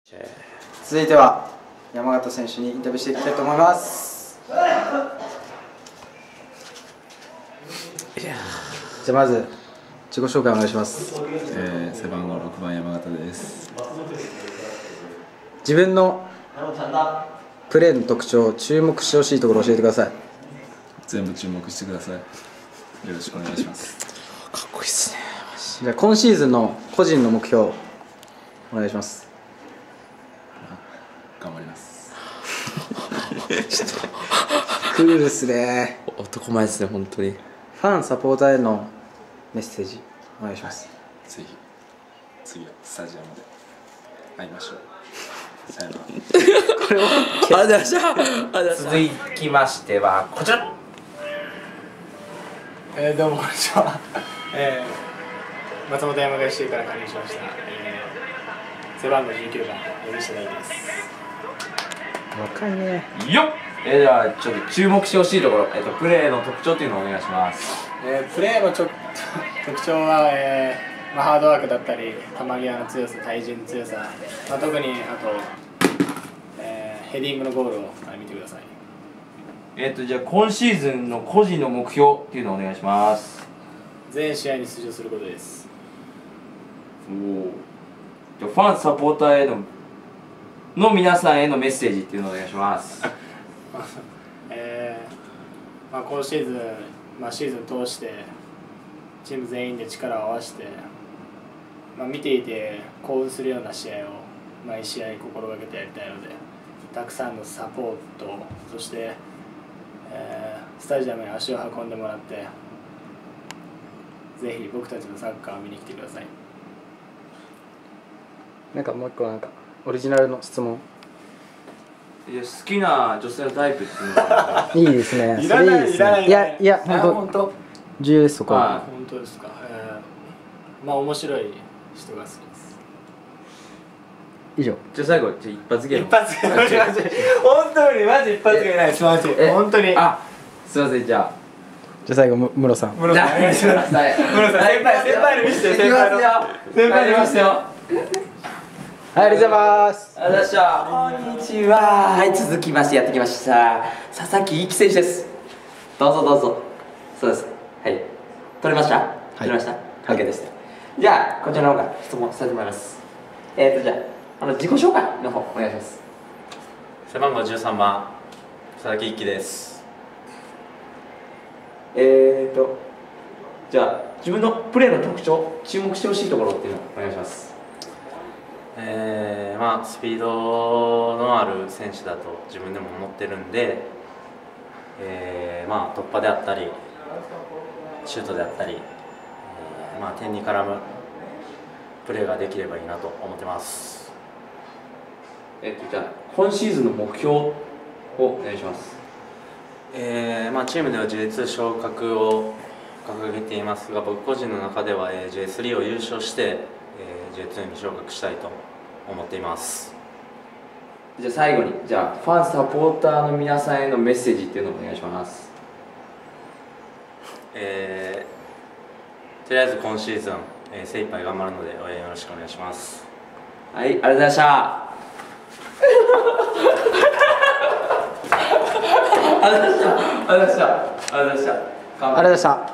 続いては山形選手にインタビューしていきたいと思います。じゃあまず自己紹介お願いします。 背番号6番山形です。 自分のプレーの特徴、注目してほしいところを教えてください。 全部注目してください。よろしくお願いします。 かっこいいっすね。じゃあ今シーズンの個人の目標お願いします。 頑張ります。 クールですね。 男前ですね、本当に。 ファンサポーターへのメッセージお願いします。 ぜひ次はスタジアムで会いましょう。さよなら。 これを続きましてはこちら。 どうもこんにちは。松本山雅市から加入しました。背番号19番山下大輝です。 若いね。 よっ。ではちょっと注目してほしいところ、プレーの特徴というのをお願いします。 プレーの特徴は、ハードワークだったり、球際の強さ、対人の強さ、特にあと、ヘディングのゴールを見てください。 じゃあ今シーズンの個人の目標っていうのをお願いします。 全試合に出場することです。 じゃあファンサポーターへの皆さんへのメッセージっていうのをお願いします。 今シーズン、シーズン通してチーム全員で力を合わせて、見ていて興奮するような試合を毎試合心がけてやりたいので、たくさんのサポート、そして、スタジアムに足を運んでもらって、ぜひ僕たちのサッカーを見に来てください。 なんかもう一個オリジナルの質問。 いや、好きな女性のタイプっていうのがいいですね。 いらない、いらない。 いや本当重要です。そこは。 本当ですか。面白い人が好きです。 以上。 じゃあ最後一発芸。 一発芸。本当にマジ一発芸ないです。マジ。本当に。 すいません。じゃあ最後室さん。 室さんお願いします。室さん先輩の見せて。先輩の見せてよ。 はい、ありがとうございます。 ありがとうございました。こんにちは。はい、続きましてやってきました佐々木一希選手です。どうぞどうぞ。そうです。はい。取れました？取れました？ OK です。じゃあこちらの方から質問させてもらいます。じゃあ自己紹介の方お願いします。 背番号13番佐々木一希です。 じゃあ自分のプレーの特徴、注目してほしいところっていうのをお願いします。 スピードのある選手だと自分でも思ってるんで、突破であったりシュートであったり、点に絡むプレーができればいいなと思ってます。 じゃあ今シーズンの目標をお願いします。 チームでは J2 昇格を掲げていますが、僕個人の中では J3 を優勝してJ2 に昇格したいと思っています。 じゃあ最後にファンサポーターの皆さんへのメッセージっていうのをお願いします。 とりあえず今シーズン、精一杯頑張るので応援よろしくお願いします。 はい、ありがとうございました。ありがとうございました。ありがとうございました。 ありがとうございました。